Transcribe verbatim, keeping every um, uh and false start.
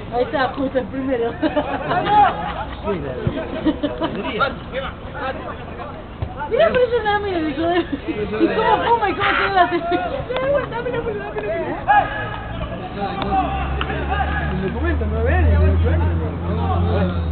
Ahí está, justo el primero. Mira, pero eso nada, mira, dijo él. Y cómo fuma y cómo tiene la cerveza. Dámelo, dámelo, dámelo. El documento no ven, el documento.